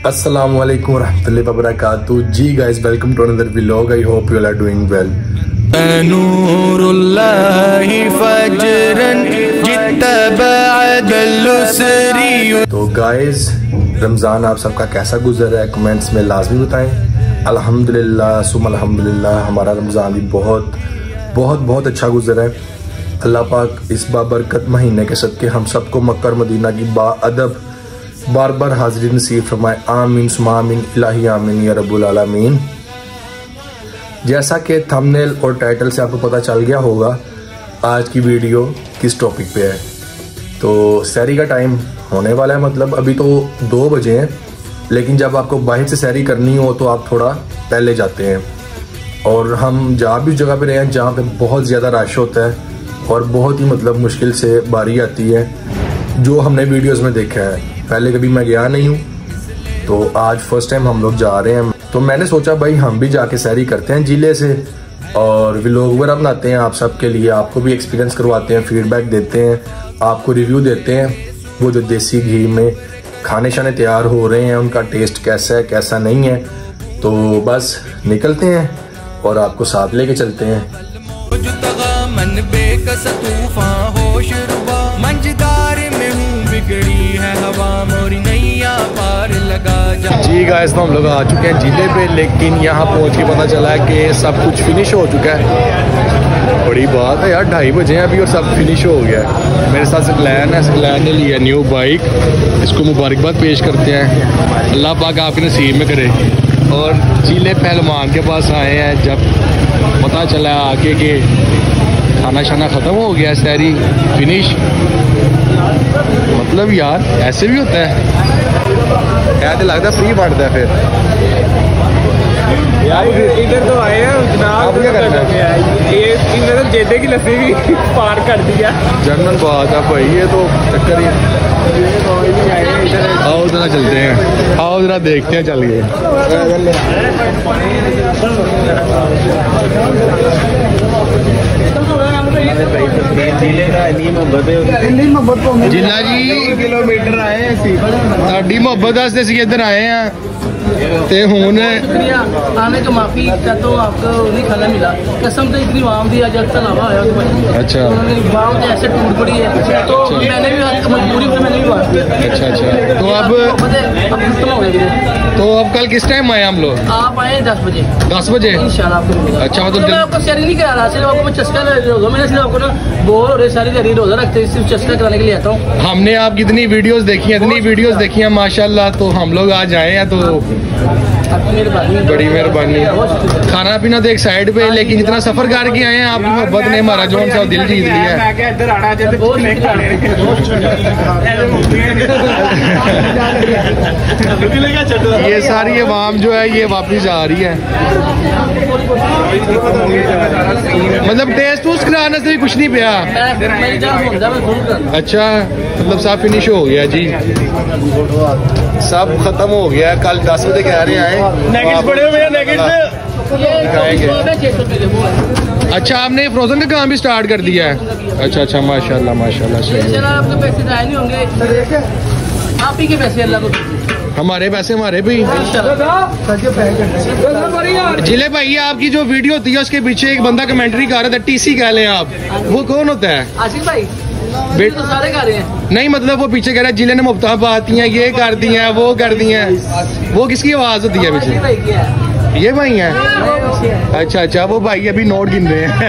अस्सलाम वालेकुम रहमतुल्लाहि व बरकातहू। जी guys, welcome to another vlog. I hope you are doing well. तो गाइस, रमज़ान आप सबका कैसा गुजर रहा है कमेंट्स में लाजमी बताएं। अल्हम्दुलिल्लाह सुम अल्हम्दुलिल्लाह, हमारा रमज़ान भी बहुत अच्छा गुजर है। अल्लाह पाक इस बाबरकत महीने के सदके हम सबको मक्का और मदीना की बाअदब बार बार हाजिरी नसीब फरमाए। आमीन सुमा आमीन, इलाही आमीन या रब्बुल आलमीन। जैसा कि थंबनेल और टाइटल से आपको पता चल गया होगा आज की वीडियो किस टॉपिक पे है। तो सहरी का टाइम होने वाला है, मतलब अभी तो 2 बजे हैं, लेकिन जब आपको बाहर से सहरी करनी हो तो आप थोड़ा पहले जाते हैं। और हम जहाँ भी उस जगह पे रहे हैं जहाँ पे बहुत ज़्यादा रश होता है और बहुत ही मतलब मुश्किल से बारी आती है, जो हमने वीडियोस में देखा है। पहले कभी मैं गया नहीं हूँ, तो आज फर्स्ट टाइम हम लोग जा रहे हैं। तो मैंने सोचा भाई हम भी जाके सहरी करते हैं जिले से और व्लॉग वगैरह बनाते हैं आप सबके लिए, आपको भी एक्सपीरियंस करवाते हैं, फीडबैक देते हैं, आपको रिव्यू देते हैं। वो जो देसी घी में खाने शाने तैयार हो रहे हैं उनका टेस्ट कैसा है कैसा नहीं है। तो बस निकलते हैं और आपको साथ लेके चलते हैं। जी गाइस, तो हम लोग आ चुके हैं जिले पे, लेकिन यहाँ पहुँच के पता चला है कि सब कुछ फिनिश हो चुका है। बड़ी बात है यार, 2:30 बजे हैं अभी और सब फिनिश हो गया है। मेरे साथ सकलैन है, सकलैन ने लिया न्यू बाइक, इसको मुबारकबाद पेश करते हैं। अल्लाह पाक आपके नसीब में करे। और जिले पहलवान के पास आए हैं जब पता चला आके कि खाना शाना ख़त्म हो गया, सहरी फिनिश। मतलब यार ऐसे भी होता है, क्या तो लगता है फ्री बढ़ता है फिर यार। इधर तो आए हैं जनाब, क्या करना है? ये इन्होंने जेदे की लस्सी भी पार कर दिया। जनरल बात है भाई, ये तो चक्कर ही। आओ जरा चलते हैं, आओ जरा देखते हैं, चल गए। जिला जी किलोमीटर आए हैं, साड़ी मोहब्बत वास्ते सी इधर आए हैं ते हुन आने का माफी तो आपको नहीं खाना मिला, कसम से इतनी वाम दी आज तक अलावा आया तो अच्छा वाम तो ऐसे टूट पड़ी है, तो मैंने भी मजबूरी में मैंने भी बात किया। अच्छा तो अब खत्म हो गया। तो अब कल किस टाइम आए हम लोग? आप आए 10 बजे। 10 बजे इंशाल्लाह आपको। अच्छा, मतलब मैं आपको शेयर नहीं करा रहा, सिर्फ आपको मैं चस्का रोजा, मैंने सिर्फ आपको ना बोर हो रहे सारी दिहाड़ी रोजा रखते सिर्फ चस्का कराने के लिए आता हूँ। हमने आपकी इतनी वीडियोस देखी हैं, इतनी वीडियोस देखी हैं माशाल्लाह, तो हम लोग आज आए हैं, तो बड़ी मेहरबानी। खाना पीना तो एक साइड पे, लेकिन इतना सफर करके आए हैं, आपकी मोहब्बत ने हमारा जो सा दिल जीत लिया है। ये सारी अवाम जो है ये वापिस आ रही है, मतलब टेस्ट उस कराने से भी कुछ नहीं पिया। अच्छा, मतलब सब फिनिश हो गया जी, सब खत्म हो गया। कल 10 बजे कह रहे आए अच्छा, आपने फ्रोजन का काम भी स्टार्ट कर दिया है। अच्छा माशाल्लाह माशाल्लाह, सही है। आपके पैसे जाए नहीं होंगे, आप ही के पैसे अल्लाह को, हमारे पैसे हमारे भी। जिले भाई, आपकी जो वीडियो होती है उसके पीछे एक बंदा कमेंट्री कर रहा था, टीसी कह लें आप, वो कौन होता है? आशीष भाई तो सारे कर रहे हैं। नहीं, मतलब वो पीछे कह रहा है जिले ने मुफ्ता पाती हैं, ये कर दी हैं, वो कर दी हैं। वो किसकी आवाज होती है पीछे? ये भाई हैं? अच्छा, वो भाई अभी नोट गिन रहे हैं।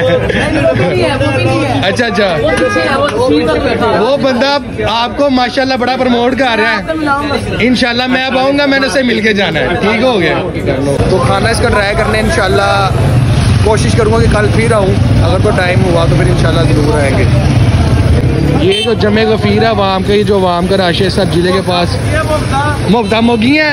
अच्छा, वो बंदा आपको माशाल्लाह बड़ा प्रमोट कर रहा है। इंशाल्लाह मैं अब आऊंगा, मैंने उससे मिलके जाना है। ठीक हो गया, तो खाना इसका ट्राई करने इंशाल्लाह कोशिश करूंगा कि कल फिर आऊँ, अगर तो टाइम हुआ तो फिर इंशाल्लाह जरूर आएंगे। ये जो जमे गफीर है वाम का, ये जो वाम का राशि है सब जिले के पास मुफ्ता मोगी है।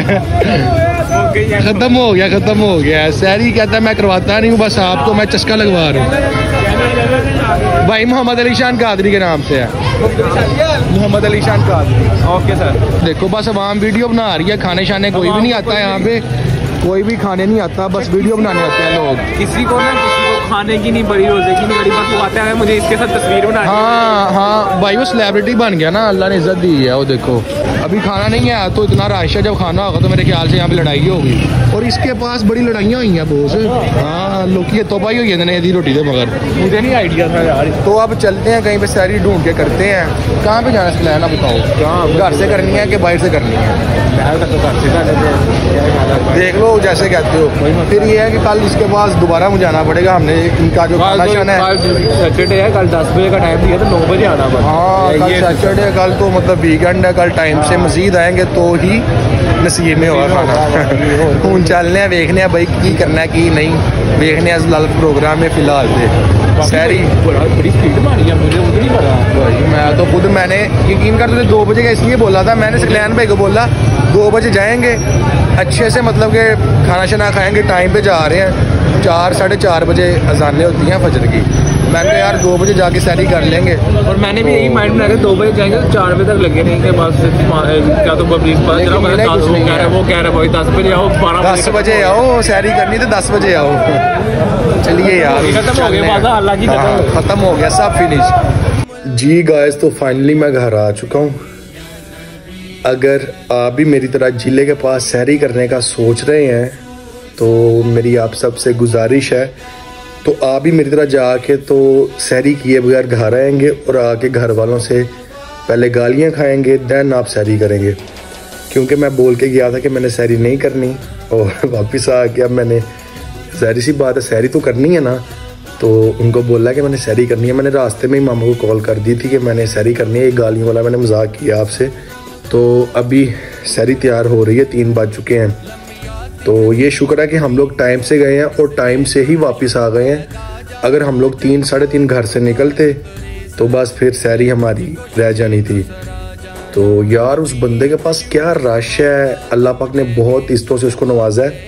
खत्म हो गया। सहरी कहता है मैं करवाता नहीं हूँ, बस आपको मैं चस्का लगवा रहा हूँ। भाई मोहम्मद अली शान कादरी के नाम से है, मोहम्मद अली शान कादरी। Okay sir. देखो बस अवाम वीडियो बना रही है, खाने शाने कोई भी नहीं आता है यहाँ पे, कोई भी खाने नहीं आता, बस वीडियो बनाने आते हैं लोग। किसी को खाने की नहीं, बड़ी रोजे की नहीं, बड़ी बात वो आता है मुझे इसके साथ तस्वीर बना। हाँ भाई, वो सेलिब्रिटी बन गया ना, अल्लाह ने इज्जत दी है। वो देखो अभी खाना नहीं है तो इतना रश है, जब खाना होगा तो मेरे ख्याल से यहाँ पे लड़ाई होगी। और इसके पास बड़ी लड़ाइयाँ हुई हैं बहुत। हाँ लोग की तोबाही हुई है यदि रोटी दे, मगर मुझे नहीं आइडिया था यार। तो अब चलते हैं कहीं पे सैरी ढूंढ के करते हैं। कहाँ पे जाना है ना बताओ, घर से करनी है कि बाहर से करनी है? देख लो जैसे कहते हो। फिर ये है कि कल इसके पास दोबारा मुझे जाना पड़ेगा। हमने इनका जो फंक्शन है सैटरडे है, कल 10 बजे का टाइम दिया तो 9 बजे आना पड़ा। हाँ कल सैटरडे, कल तो मतलब वीकेंड है, कल टाइम से मजीद आएंगे तो ही नसीब में होगा खाना। हूँ चलने हैं, देखने हैं भाई की करना है की नहीं, देखने हैं लाल प्रोग्राम में फिलहाल से सैरी बड़ी स्पीड मारी है, मुझे नहीं पता भाई। मैं तो खुद मैंने यकीन कर तुझे 2 बजे का इसलिए बोला था, मैंने सकलैन भाई को बोला 2 बजे जाएंगे अच्छे से, मतलब कि खाना शाना खाएंगे, टाइम पे जा रहे हैं। 4 साढ़े 4 बजे अजानें होती हैं फजर की। मैंने कहा यार 2 बजे जाके सैरी कर लेंगे। और मैंने भी यही माइंड में रखा 2 बजे जाएंगे तो 4 बजे तक लगे रहेंगे बस। क्या तो पब्लिक वो कह रहे भाई 10 बजे आओ, 10 बजे आओ, सैरी करनी तो 10 बजे आओ। चलिए यार खत्म हो गया, खत्म हो गया सब फिनिश। जी गाइस तो फाइनली मैं घर आ चुका हूँ। अगर आप भी मेरी तरह जिले के पास सैरी करने का सोच रहे हैं तो मेरी आप सबसे गुजारिश है, तो आप भी मेरी तरह जाके तो सैरी किए बगैर घर आएंगे और आके घर वालों से पहले गालियां खाएंगे, देन आप सैरी करेंगे। क्योंकि मैं बोल के गया था कि मैंने सैरी नहीं करनी और वापस आ गया। मैंने ज़ाहिर सी बात है सैरी तो करनी है ना, तो उनको बोला कि मैंने सैरी करनी है। मैंने रास्ते में ही मामा को कॉल कर दी थी कि मैंने सैरी करनी है, ये गालियों वाला मैंने मजाक किया आपसे। तो अभी सैरी तैयार हो रही है, 3 बज चुके हैं। तो ये शुक्र है कि हम लोग टाइम से गए हैं और टाइम से ही वापस आ गए हैं। अगर हम लोग 3 साढ़े 3 घर से निकलते तो बस फिर सैरी हमारी रह जानी थी। तो यार उस बंदे के पास क्या रश है, अल्लाह पाक ने बहुत इज्जतों से उसको नवाजा है।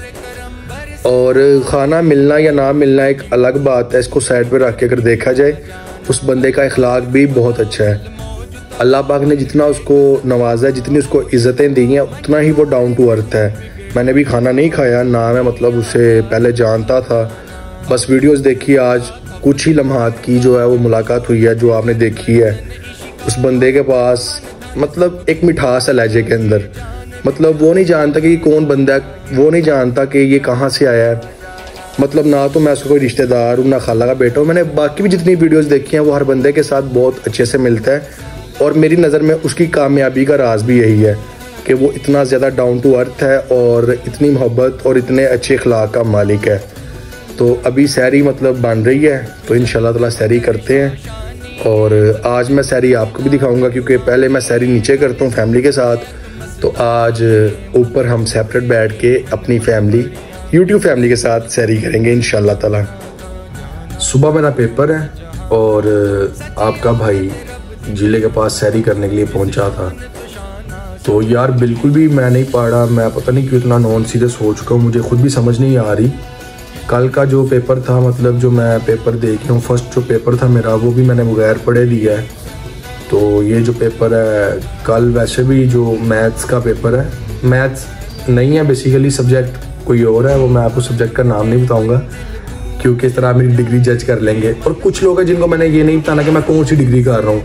और खाना मिलना या ना मिलना एक अलग बात है, इसको साइड पे रख के अगर देखा जाए उस बंदे का इखलाक भी बहुत अच्छा है। अल्लाह पाक ने जितना उसको नवाजा है, जितनी उसको इज़्ज़तें दी हैं, उतना ही वो डाउन टू अर्थ है। मैंने भी खाना नहीं खाया ना, मैं मतलब उसे पहले जानता था, बस वीडियोस देखी। आज कुछ ही लम्हात की जो है वो मुलाकात हुई है जो आपने देखी है। उस बंदे के पास मतलब एक मिठास है लहजे के अंदर, मतलब वो नहीं जानता कि ये कौन बंदा है, वो नहीं जानता कि ये कहाँ से आया है। मतलब ना तो मैं उसका कोई रिश्तेदार हूँ ना खाला का बेटा हूँ। मैंने बाकी भी जितनी वीडियोस देखी हैं वो हर बंदे के साथ बहुत अच्छे से मिलता है। और मेरी नज़र में उसकी कामयाबी का राज भी यही है कि वो इतना ज़्यादा डाउन टू अर्थ है और इतनी मोहब्बत और इतने अच्छे अखलाक का मालिक है। तो अभी सैरी मतलब बन रही है, तो इंशाल्लाह ताला सैरी करते हैं। और आज मैं सैरी आपको भी दिखाऊंगा, क्योंकि पहले मैं सैरी नीचे करता हूँ फैमिली के साथ, तो आज ऊपर हम सेपरेट बैठ के अपनी फैमिली यूट्यूब फैमिली के साथ सैरी करेंगे इंशाल्लाह ताला। सुबह मेरा पेपर है और आपका भाई जिले के पास सैरी करने के लिए पहुंचा था। तो यार बिल्कुल भी मैं नहीं पढ़ा, मैं पता नहीं क्यों इतना नॉन सीरियस हो चुका हूँ, मुझे खुद भी समझ नहीं आ रही। कल का जो पेपर था, मतलब जो मैं पेपर दे के हूँ, फर्स्ट जो पेपर था मेरा, वो भी मैंने बगैर पढ़े दिया है। तो ये जो पेपर है कल, वैसे भी जो मैथ्स का पेपर है, मैथ्स नहीं है बेसिकली, सब्जेक्ट कोई और है, वो मैं आपको सब्जेक्ट का नाम नहीं बताऊँगा क्योंकि इस तरह मेरी डिग्री जज कर लेंगे। और कुछ लोग हैं जिनको मैंने ये नहीं बताना कि मैं कौन सी डिग्री कर रहा हूँ,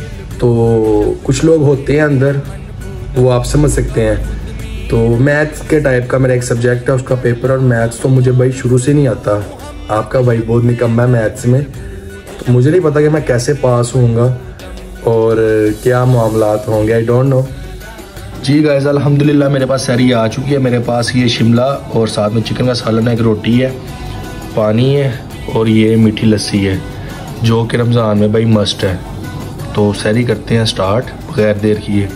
तो कुछ लोग होते हैं अंदर, वो आप समझ सकते हैं। तो मैथ्स के टाइप का मेरा एक सब्जेक्ट है, उसका पेपर। और मैथ्स तो मुझे भाई शुरू से नहीं आता, आपका भाई बहुत निकम्मा है मैथ्स में, तो मुझे नहीं पता कि मैं कैसे पास होऊंगा और क्या मामलात होंगे, आई डोंट नो। जी गाइस अल्हम्दुलिल्लाह मेरे पास सैरी आ चुकी है। मेरे पास ये शिमला और साथ में चिकन का सालन है, एक रोटी है, पानी है और ये मीठी लस्सी है, जो कि रमज़ान में भाई मस्ट है। तो सैरी करते हैं स्टार्ट बगैर देर किए।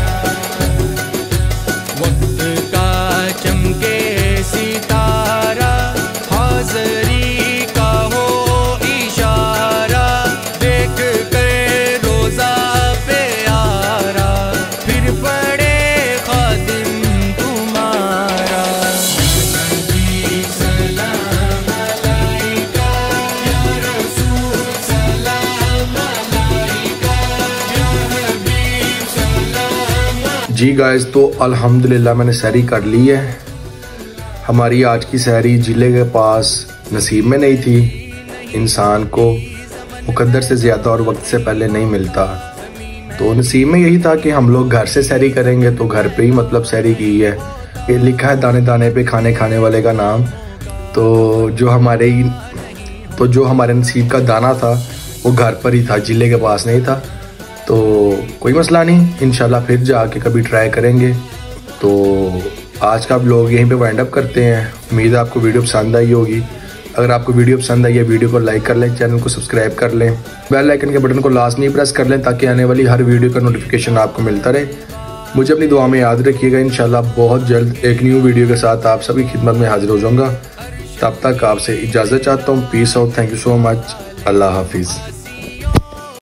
जी गाइस तो अल्हम्दुलिल्लाह मैंने सैरी कर ली है। हमारी आज की सैरी जिले के पास नसीब में नहीं थी। इंसान को मुकद्दर से ज़्यादा और वक्त से पहले नहीं मिलता। तो नसीब में यही था कि हम लोग घर से सैरी करेंगे, तो घर पे ही मतलब सैरी की है। ये लिखा है दाने दाने पे खाने खाने वाले का नाम। तो जो हमारे नसीब का दाना था वो घर पर ही था, जिले के पास नहीं था। तो कोई मसला नहीं, इंशाल्लाह फिर जाके कभी ट्राई करेंगे। तो आज का व्लॉग यहीं पे वाइंड अप करते हैं। उम्मीद है आपको वीडियो पसंद आई होगी। अगर आपको वीडियो पसंद आई है, वीडियो को लाइक कर लें, चैनल को सब्सक्राइब कर लें, बेल आइकन के बटन को लाजमी प्रेस कर लें ताकि आने वाली हर वीडियो का नोटिफिकेशन आपको मिलता रहे। मुझे अपनी दुआ में याद रखिएगा। इंशाल्लाह बहुत जल्द एक न्यू वीडियो के साथ आप सभी खिदमत में हाजिर हो जाऊँगा। तब तक आपसे इजाज़त चाहता हूँ। Peace out, thank you so much, अल्लाह हाफिज़।